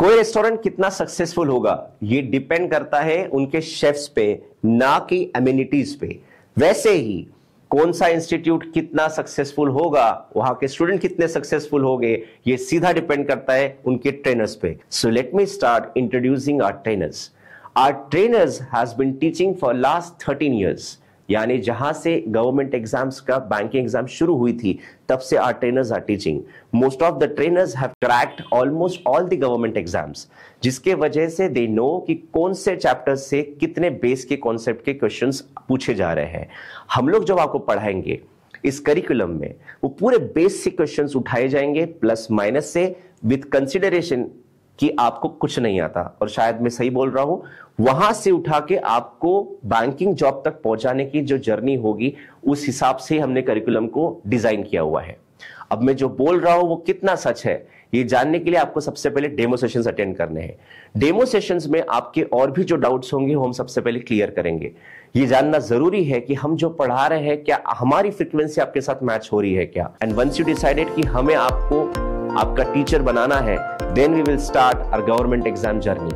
कोई रेस्टोरेंट कितना सक्सेसफुल होगा ये डिपेंड करता है उनके शेफ्स पे, ना कि अम्यूनिटीज पे। वैसे ही कौन सा इंस्टीट्यूट कितना सक्सेसफुल होगा, वहां के स्टूडेंट कितने सक्सेसफुल होंगे, ये सीधा डिपेंड करता है उनके ट्रेनर्स पे। So let me start introducing our trainers. Our trainers has been teaching for last 13 years, यानी जहां से गवर्नमेंट एग्जाम्स का बैंकिंग एग्जाम शुरू हुई थी तब से our trainers are teaching. Most of the trainers have cracked almost all the government exams, जिसके वजह से दे नो कि कौन से चैप्टर से कितने बेस के कॉन्सेप्ट के क्वेश्चंस पूछे जा रहे हैं। हम लोग जब आपको पढ़ाएंगे इस करिकुलम में वो पूरे बेसिक क्वेश्चंस उठाए जाएंगे प्लस माइनस से, विद कंसिडरेशन कि आपको कुछ नहीं आता, और शायद मैं सही बोल रहा हूं, वहां से उठा के आपको बैंकिंग जॉब तक पहुंचाने की जो जर्नी होगी उस हिसाब से हमने करिकुलम को डिजाइन किया हुआ है। अब मैं जो बोल रहा हूं वो कितना सच है ये जानने के लिए आपको सबसे पहले डेमो सेशंस अटेंड करने हैं। डेमो सेशंस में आपके और भी जो डाउट्स होंगे वो हम सबसे पहले क्लियर करेंगे। ये जानना जरूरी है कि हम जो पढ़ा रहे हैं क्या हमारी फ्रीक्वेंसी आपके साथ मैच हो रही है क्या। एंड वंस यू डिसाइडेड कि हमें आपको आपका टीचर बनाना है, then we will start our government exam journey.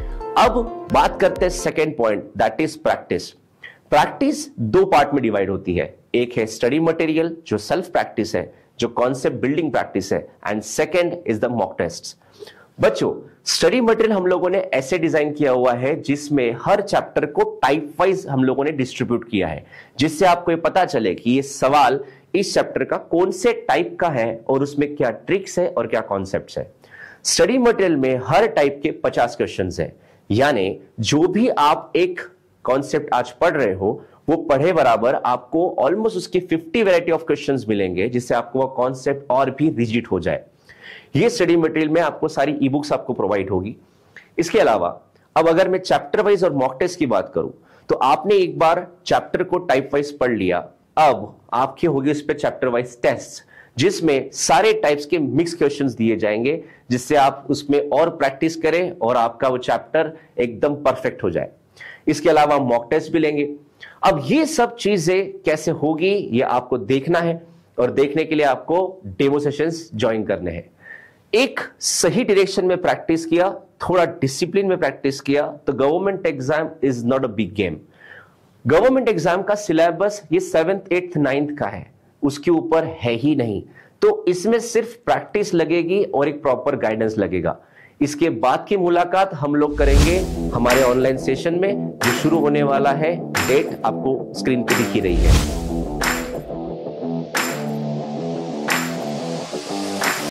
अब बात करते हैं second point, that is practice. Practice दो पार्ट में डिवाइड होती है, एक है स्टडी मटेरियल जो सेल्फ प्रैक्टिस है, जो कॉन्सेप्ट बिल्डिंग प्रैक्टिस है, and second is the mock test. बच्चों स्टडी मटेरियल हम लोगों ने ऐसे डिजाइन किया हुआ है जिसमें हर चैप्टर को टाइप वाइज हम लोगों ने डिस्ट्रीब्यूट किया है, जिससे आपको ये पता चले कि ये सवाल इस चैप्टर का कौन से टाइप का है और उसमें क्या ट्रिक्स है और क्या कॉन्सेप्ट्स है। स्टडी मटेरियल में हर टाइप के 50 क्वेश्चंस हैं, यानी जो भी आप एक कॉन्सेप्ट आज पढ़ रहे हो वो पढ़े बराबर आपको ऑलमोस्ट उसके 50 वैरायटी ऑफ क्वेश्चंस मिलेंगे, जिससे आपको वो कॉन्सेप्ट और भी रिजिड हो जाए। ये स्टडी मटेरियल में आपको सारी ई बुक्स आपको प्रोवाइड होगी। इसके अलावा अब अगर मैं चैप्टर वाइज और मॉक टेस्ट की बात करूं तो आपने एक बार चैप्टर को टाइप वाइज पढ़ लिया, अब आपके होगी उस पर चैप्टर वाइज टेस्ट, जिसमें सारे टाइप्स के मिक्स क्वेश्चंस दिए जाएंगे, जिससे आप उसमें और प्रैक्टिस करें और आपका वो चैप्टर एकदम परफेक्ट हो जाए। इसके अलावा मॉक टेस्ट भी लेंगे। अब ये सब चीजें कैसे होगी ये आपको देखना है, और देखने के लिए आपको डेमो सेशंस ज्वाइन करने हैं। एक सही डायरेक्शन में प्रैक्टिस किया, थोड़ा डिसिप्लिन में प्रैक्टिस किया, तो government exam is not a big game. Government exam का सिलेबस ये 7th 8th 9th का है, उसके ऊपर है ही नहीं, तो इसमें सिर्फ प्रैक्टिस लगेगी और एक प्रॉपर गाइडेंस लगेगा। इसके बाद की मुलाकात हम लोग करेंगे हमारे ऑनलाइन सेशन में, जो शुरू होने वाला है, डेट आपको स्क्रीन पे दिखी रही है।